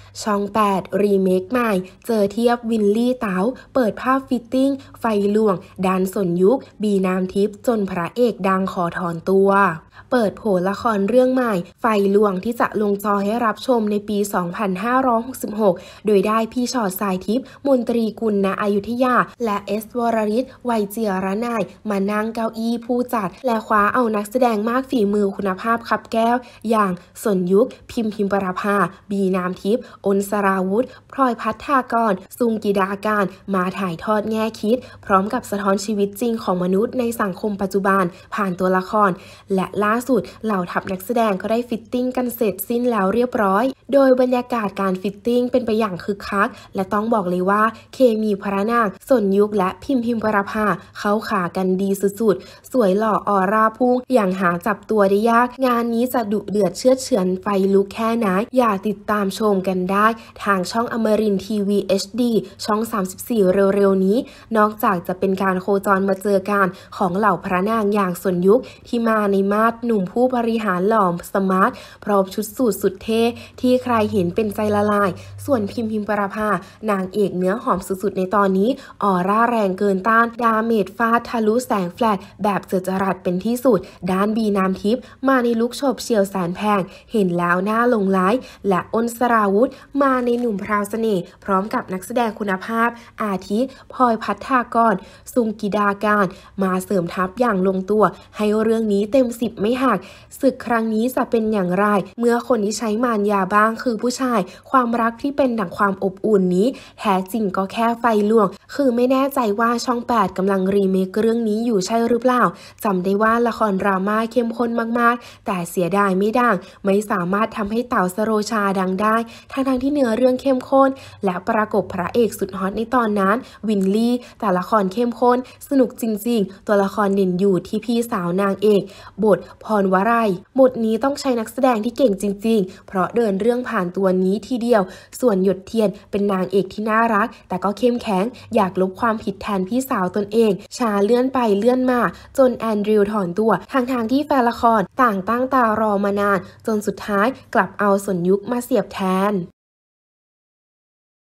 ช่อง8รีเมคใหม่เจอเทียบวินลี่เต๋าเปิดภาพฟิตติ้งไฟลวงดันสนยุคบีน้ำทิพย์จนพระเอกดังขอถอนตัวเปิดโผละครเรื่องใหม่ไฟลวงที่จะลงจอให้รับชมในปี 2566 โดยได้พี่ชอตสายทิพย์มนตรีกุลณอยุธยาและเอสวรริศวัยเจียรนายมานั่งเก้าอี้ผู้จัดและคว้าเอานักแสดงมากฝีมือคุณภาพขับแก้วอย่างสนยุคพิมประภาบีน้ำทิพย์อนสราวุธพลอยพัฒนากรซุงกิดาการมาถ่ายทอดแง่คิดพร้อมกับสะท้อนชีวิตจริงของมนุษย์ในสังคมปัจจุบันผ่านตัวละครและล่าสุดเหล่าทัพนักแสดงก็ได้ฟิตติ้งกันเสร็จสิ้นแล้วเรียบร้อยโดยบรรยากาศการฟิตติ้งเป็นไปอย่างคึกคักและต้องบอกเลยว่าเคมีพระนางสนยุคและพิมประภาเข้าขากันดีสุดๆสวยหล่อออร่าพุ่งอย่างหาจับตัวได้ยากงานนี้จะดุเดือดเชือดเฉือนไฟลุกแค่ไหนอย่าติดตามชมกันได้ทางช่องอมรินทร์ทีวี HD ช่อง 34เร็วๆนี้นอกจากจะเป็นการโคจรมาเจอกันของเหล่าพระนางอย่างสนยุคที่มาในมาดหนุ่มผู้บริหารหล่อสมาร์ทพร้อมชุดสูทสุดเท่ที่ใครเห็นเป็นใจละลายส่วนพิมประภานางเอกเนื้อหอมสุดๆในตอนนี้ออร่าแรงเกินต้านดาเมจฟาดทะลุแสงแฟลชแบบเจิดจรัสเป็นที่สุดด้านบีน้ำทิพย์มาในลุคโฉบเฉี่ยวแสนแพงเห็นแล้วน่าหลงไหลและอ้นสราวุธมาในหนุ่มพราวเสน่ห์พร้อมกับนักแสดงคุณภาพอาทิพลอยพัฒนากรซุงกิดาการมาเสริมทัพอย่างลงตัวให้เรื่องนี้เต็ม10ไม่หักศึกครั้งนี้จะเป็นอย่างไรเมื่อคนที่ใช้มารยาบ้างคือผู้ชายความรักที่เป็นดั่งความอบอุ่นนี้แท้จริงก็แค่ไฟลวงคือไม่แน่ใจว่าช่อง8กำลังรีเมคเรื่องนี้อยู่ใช่หรือเปล่าจำได้ว่าละครดราม่าเข้มข้นมากๆแต่เสียดายไม่ดังไม่สามารถทำให้เต๋าสโรชาดังได้ทั้งที่เนื้อเรื่องเข้มข้นและประกบพระเอกสุดฮอตในตอนนั้นวินลี่แต่ละครเข้มข้นสนุกจริงๆตัวละครเด่นอยู่ที่พี่สาวนางเอกบทพรวรัยบทนี้ต้องใช้นักแสดงที่เก่งจริงๆเพราะเดินเรื่องผ่านตัวนี้ทีเดียวส่วนหยดเทียนเป็นนางเอกที่น่ารักแต่ก็เข้มแข็งอยากลบความผิดแทนพี่สาวตนเองชาเลื่อนไปเลื่อนมาจนแอนดริวถอนตัวทางที่แฟนละครต่างตั้งตารอมานานจนสุดท้ายกลับเอาสนยุคมาเสียบแทน